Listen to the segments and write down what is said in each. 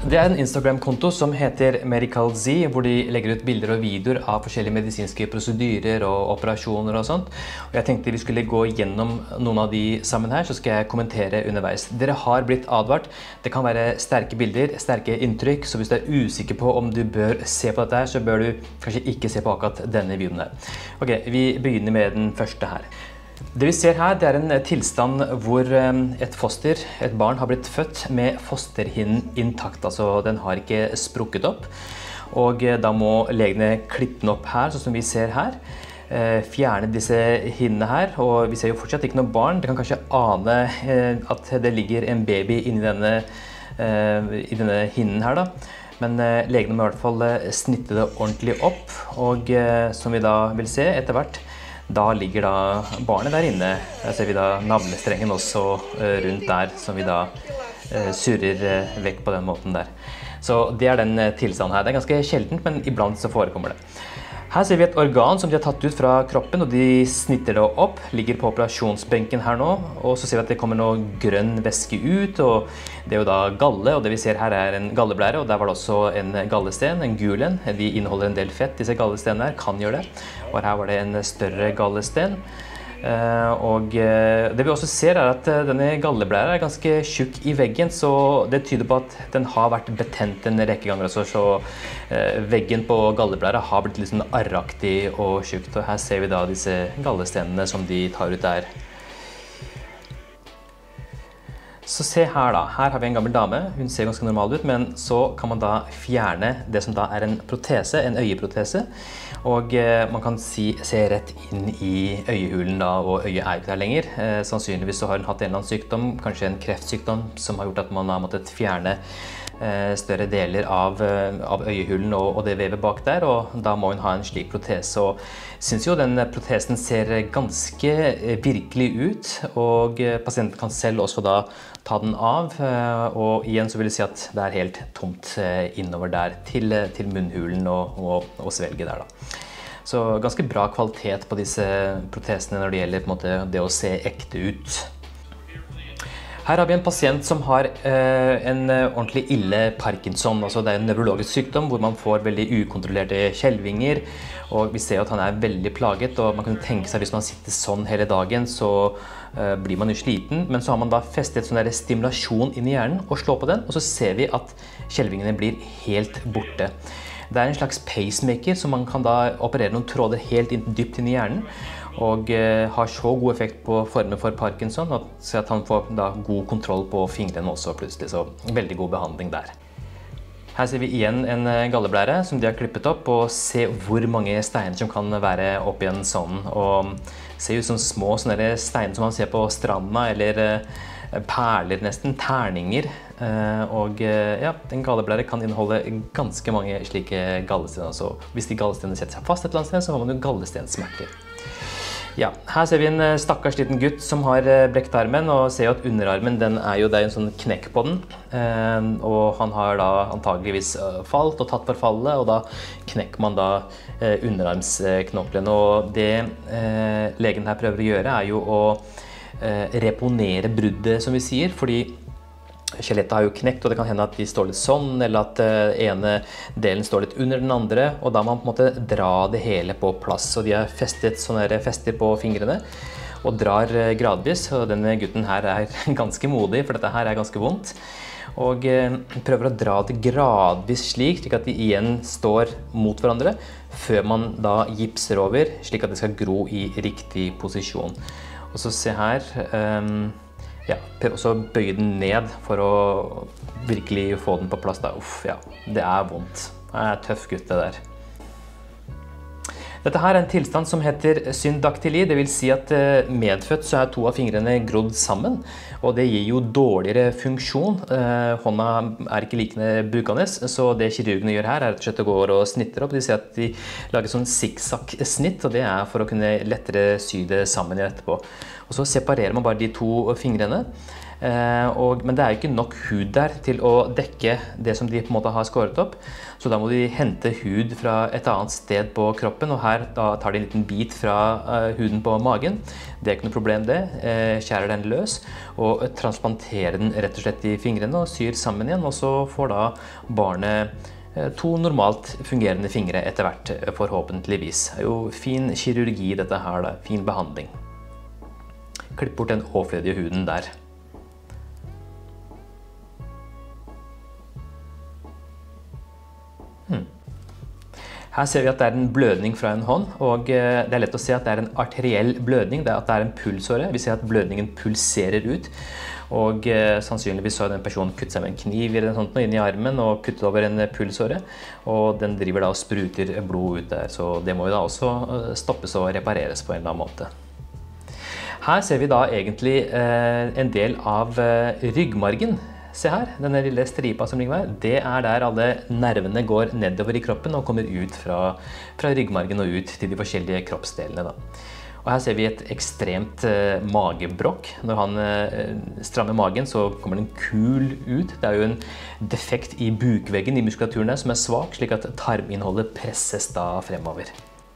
Det er en Instagram-konto som heter Medical Z, hvor de legger ut bilder og videoer av forskjellige medisinske prosedyrer og operasjoner og sånt. Og jeg tenkte vi skulle gå gjennom noen av de sammen her, så skal jeg kommentere underveis. Dere har blitt advart. Det kan være sterke bilder, sterke inntrykk, så hvis du er usikker på om du bør se på dette her, så bør du kanskje ikke se på akkurat denne videoen her. Ok, vi begynner med den første her. Det vi ser her, det er en tilstand hvor et foster, et barn, har blitt født med fosterhinnen intakt, altså den har ikke sprukket opp. Og da må legene klippe den opp her, sånn som vi ser her. Fjerne disse hinnene her, og vi ser jo fortsatt ikke noe barn. Dere kan kanskje ane at det ligger en baby inni denne hinnen her da. Men legene må i hvert fall snitte det ordentlig opp, og som vi da vil se etter hvert, da ligger da barnet der inne. Der ser vi da navlestrengen også rundt der, som vi da surrer vekk på den måten der. Så det er den tilstanden her. Det er ganske sjeldent, men iblant så forekommer det. Her ser vi et organ som de har tatt ut fra kroppen, og de snitter det opp, ligger på operasjonsbenken her nå, og så ser vi at det kommer noe grønn væske ut, og det er jo da galle, og det vi ser her er en galleblære, og der var det også en gallesten, en gul en. De inneholder en del fett, disse gallestenene her, kan gjøre det, og her var det en større gallesten. Og det vi også ser er at denne galleblæra er ganske tjukk i veggen, så det tyder på at den har vært betent en rekke ganger også, så veggen på galleblæra har blitt litt sånn arraktig og tjukt, og her ser vi da disse gallestenene som de tar ut der. Så se her da, her har vi en gammel dame, hun ser ganske normal ut, men så kan man da fjerne det som da er en protese, en øyeprotese, og man kan se rett inn i øyehulen da, og øyet er ikke der lenger. Sannsynligvis så har hun hatt en eller annen sykdom, kanskje en kreftsykdom, som har gjort at man har måttet fjerne større deler av øyehulen og det vevet bak der, og da må hun ha en slik protese. Og synes jo den protesen ser ganske virkelig ut, og pasienten kan selv også da ta den av, og igjen så vil jeg si at det er helt tomt innover der til munnhulen og svelget der da. Så ganske bra kvalitet på disse protesene når det gjelder på en måte det å se ekte ut. Her har vi en pasient som har en ordentlig ille Parkinson, altså det er en nevrologisk sykdom hvor man får veldig ukontrollerte skjelvinger, og vi ser at han er veldig plaget, og man kan tenke seg hvis man sitter sånn hele dagen, så blir man jo sliten, men så har man da festet sånn der stimulasjon inn i hjernen og slår på den, og så ser vi at skjelvingene blir helt borte. Det er en slags pacemaker, så man kan da operere noen tråder helt dypt inn i hjernen, og har så god effekt på former for Parkinson, så at han får da god kontroll på fingrene også plutselig, så veldig god behandling der. Her ser vi igjen en galleblære som de har klippet opp, og se hvor mange steiner som kan være oppi en sånn, og ser ut som små sånne steiner som man ser på stranda, eller perler nesten, terninger, og ja, en galleblære kan inneholde ganske mange slike gallestener, så hvis de gallestenene setter seg fast et eller annet sted, så har man jo gallestensmerter. Ja, her ser vi en stakkars liten gutt som har brekt armen, og ser jo at underarmen, det er en sånn knekk på den, og han har da antageligvis falt og tatt for fallet, og da knekker man da underarmsknoklen, og det legen her prøver å gjøre er jo å reponere bruddet, som vi sier, fordi skjelettet har jo knekt, og det kan hende at de står litt sånn, eller at ene delen står litt under den andre, og da må man på en måte dra det hele på plass. Og de har festet sånne fester på fingrene, og drar gradvis, og denne gutten her er ganske modig, for dette her er ganske vondt. Og prøver å dra det gradvis slik at de igjen står mot hverandre, før man da gipser over, slik at det skal gro i riktig posisjon. Og så se her, ja, prøv også å bøye den ned for å virkelig få den på plass da. Uff, ja, det er vondt. Det er tøff gutt det der. Dette her er en tilstand som heter syndaktili, det vil si at medfødt så er to av fingrene grodd sammen, og det gir jo dårligere funksjon. Hånda er ikke like brukende, så det kirurgene gjør her er rett og slett å gå og snitter opp. De sier at de lager sånn zigzag-snitt, og det er for å kunne lettere sy det sammen etterpå. Og så separerer man bare de to fingrene, Men det jo ikke nok hud der til å dekke det som de på en måte har skåret opp. Så da må de hente hud fra et annet sted på kroppen, og her da tar de en liten bit fra huden på magen. Det ikke noe problem det. Skjærer den løs og transplanterer den rett og slett i fingrene og syr sammen igjen, og så får da barnet 2 normalt fungerende fingre etter hvert, forhåpentligvis. Det jo fin kirurgi dette her da, fin behandling. Klipp bort den overflødige huden der. Her ser vi at det en blødning fra en hånd, og det lett å se at det en arteriell blødning, at det en pulsåre. Vi ser at blødningen pulserer ut, og sannsynligvis har den personen kuttet seg med en kniv eller noe sånt inn i armen og kuttet over en pulsåre, og den driver da og spruter blod ut der, så det må jo da også stoppes og repareres på en eller annen måte. Her ser vi da egentlig en del av ryggmargen. Se her, denne lille stripa som ligger her, det der alle nervene går nedover i kroppen og kommer ut fra ryggmargen og ut til de forskjellige kroppsdelene da. Og her ser vi et ekstremt magebrokk. Når han strammer magen, så kommer det en kul ut. Det jo en defekt i bukveggen i muskulaturen der som svak, slik at tarminnholdet presses da fremover.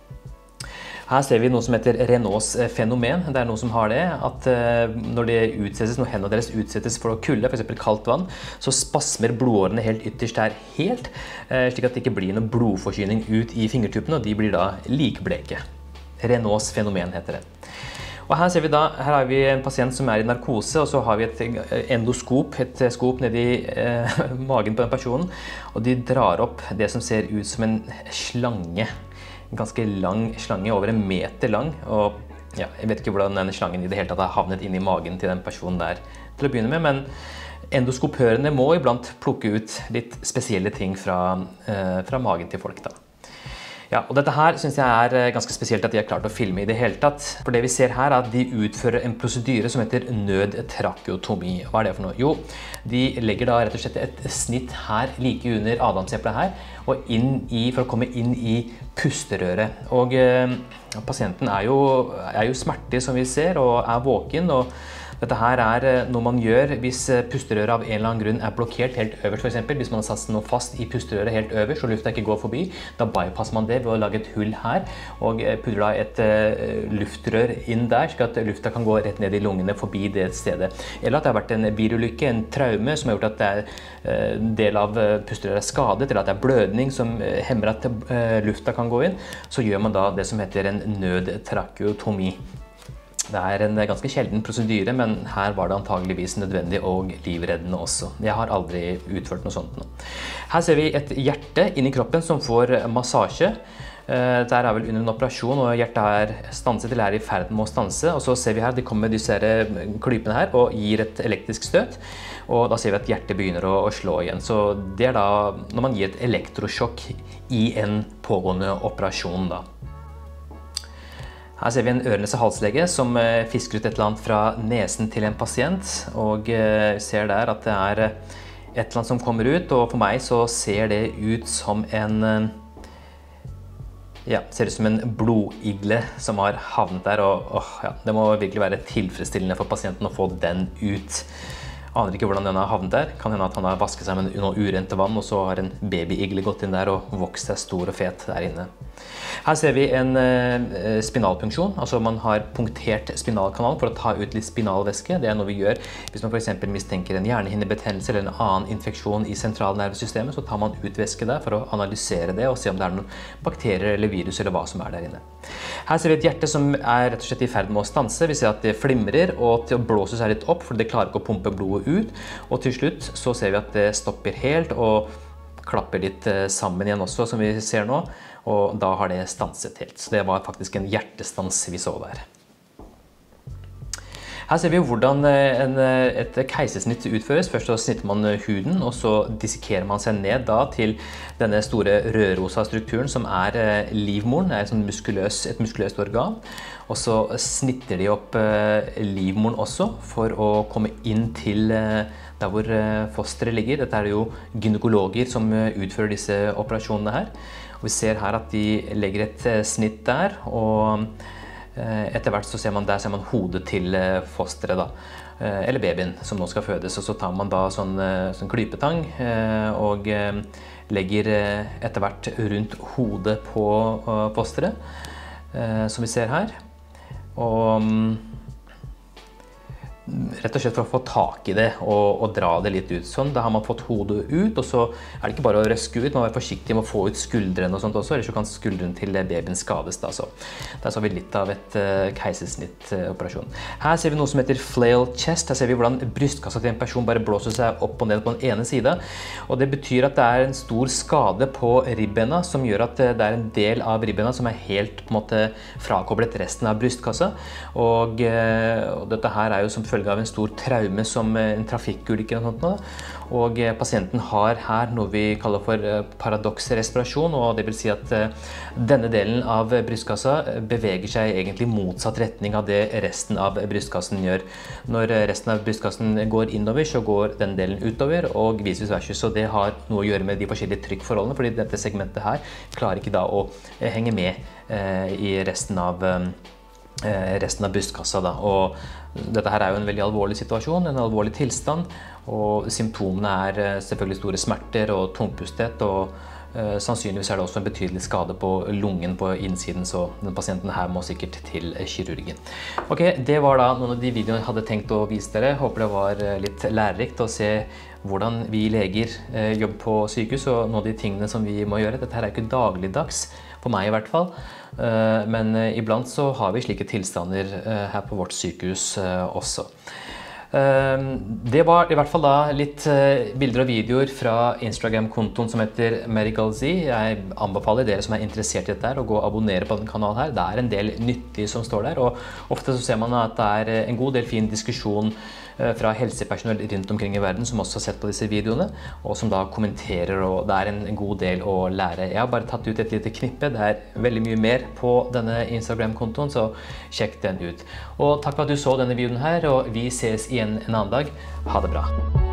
Her ser vi noe som heter Raynaud's fenomen. Det noe som har det, at når hendene deres utsettes for kulde, for eksempel kaldt vann, så spasmer blodårene helt ytterst der helt, slik at det ikke blir noen blodforsyning ut i fingertuppene, og de blir da likbleke. Raynaud's fenomen heter det. Og her ser vi da, her har vi en pasient som i narkose, og så har vi et endoskop, et skop nedi magen på den personen, og de drar opp det som ser ut som en slange. En ganske lang slange, over 1 meter lang, og ja, jeg vet ikke hvordan denne slangen i det hele tatt har havnet inn i magen til den personen der til å begynne med, men endoskopørene må iblant plukke ut litt spesielle ting fra magen til folk da. Ja, og dette her synes jeg ganske spesielt at de har klart å filme i det hele tatt. For det vi ser her at de utfører en prosedyre som heter nødtrakeotomi. Hva det for noe? Jo, de legger da rett og slett et snitt her, like under adamseplet her, og for å komme inn i pusterøret. Og pasienten jo smertig som vi ser, og våken, og dette her noe man gjør hvis pusterøret av en eller annen grunn blokkert helt øverst, for eksempel. Hvis man har satt noe fast i pusterøret helt øverst, og lufta ikke går forbi, da bypasser man det ved å lage et hull her, og putter da et luftrør inn der, slik at lufta kan gå rett ned i lungene forbi det stedet. Eller at det har vært en bilulykke, en traume, som har gjort at en del av pusterøret skadet, eller at det blødning som hemmer at lufta kan gå inn, så gjør man da det som heter en nødtrakeotomi. Det en ganske sjelden prosedyre, men her var det antageligvis nødvendig og livreddende også. Jeg har aldri utført noe sånt nå. Her ser vi et hjerte inni kroppen som får massasje. Det vel under en operasjon, og hjertet stanset eller i ferd med å stanse. Og så ser vi her, de kommer med disse klypene her og gir et elektrisk støt. Og da ser vi at hjertet begynner å slå igjen. Så det da når man gir et elektrosjokk i en pågående operasjon da. Her ser vi en øre-nese-halslege som fisker ut et eller annet fra nesen til en pasient, og ser der at det et eller annet som kommer ut, og for meg så ser det ut som ser ut som en blodigle som har havnet der, og det må virkelig være tilfredsstillende for pasienten å få den ut. Aner ikke hvordan den har havnet der. Kan hende at han har vasket seg med noe urent vann, og så har en babyigle gått inn der og vokst seg stor og fet der inne. Her ser vi en spinalpunksjon, altså man har punktert spinalkanalen for å ta ut litt spinalvæske. Det noe vi gjør hvis man for eksempel mistenker en hjernehinnebetennelse eller en annen infeksjon i sentralnervesystemet, så tar man ut væske der for å analysere det og se om det noen bakterier eller virus eller hva som der inne. Her ser vi et hjerte som rett og slett i ferd med å stanse. Vi ser at det flimrer og det blåser seg litt opp, for det klarer ikke å pumpe blodet ut. Og til slutt så ser vi at det stopper helt og klapper litt sammen igjen også, som vi ser nå. Og da har det stanset helt. Så det var faktisk en hjertestans vi så der. Her ser vi hvordan et keisersnitt utføres. Først så snitter man huden, og så dissekerer man seg ned da til denne store rødrosa strukturen som livmoren. Det et muskuløst organ. Og så snitter de opp livmoren også for å komme inn til der hvor fosteret ligger. Dette det jo gynekologer som utfører disse operasjonene her. Og vi ser her at de legger et snitt der, og Etter hvert så ser man hodet til fosteret da, eller babyen som nå skal fødes, og så tar man da sånn klypetang og legger etter hvert rundt hodet på fosteret, som vi ser her. Og rett og slett for å få tak i det og dra det litt ut. Sånn, da har man fått hodet ut, og så er det ikke bare å røske ut, man må være forsiktig med å få ut skuldrene og sånt også, ellers så kan skuldrene til babyen skades da. Så der så vi litt av et keisersnittoperasjon. Her ser vi noe som heter flail chest. Her ser vi hvordan brystkassa til en person bare blåser seg opp og ned på den ene siden. Og det betyr at det er en stor skade på ribbena, som gjør at det er en del av ribbena som er helt på en måte frakoblet resten av brystkassa. Og dette her er jo som følge av en stor traume som en trafikkulykke og sånt. Og pasienten har her noe vi kaller for paradoksrespirasjon, og det vil si at denne delen av brystkassa beveger seg egentlig motsatt retning av det resten av brystkassen gjør. Når resten av brystkassen går innover, så går den delen utover, og vice versa. Så det har noe å gjøre med de forskjellige trykkforholdene, fordi dette segmentet her klarer ikke da å henge med i resten av brystkassa da. Og dette her er jo en veldig alvorlig situasjon, en alvorlig tilstand, og symptomene er selvfølgelig store smerter og tungpusthet, og sannsynligvis er det også en betydelig skade på lungen på innsiden, så den pasienten her må sikkert til kirurgen. Ok, det var da noen av de videoene jeg hadde tenkt å vise dere. Håper det var litt lærerikt å se hvordan vi leger jobber på sykehus, og noen av de tingene som vi må gjøre. Dette her er ikke dagligdags, for meg i hvert fall, men iblant så har vi slike tilstander her på vårt sykehus også. Det var i hvert fall da litt bilder og videoer fra Instagram-kontoen som heter Medical Z. Jeg anbefaler dere som er interessert i dette å gå og abonnere på den kanalen her. Det er en del nyttig som står der, og ofte så ser man at det er en god del fin diskusjon fra helsepersonell rundt omkring i verden som også har sett på disse videoene, og som da kommenterer, og det er en god del å lære. Jeg har bare tatt ut et lite knippe, det er veldig mye mer på denne Instagram-kontoen, så sjekk den ut. Og takk for at du så denne videoen her, og vi ses igjen en annen dag. Ha det bra!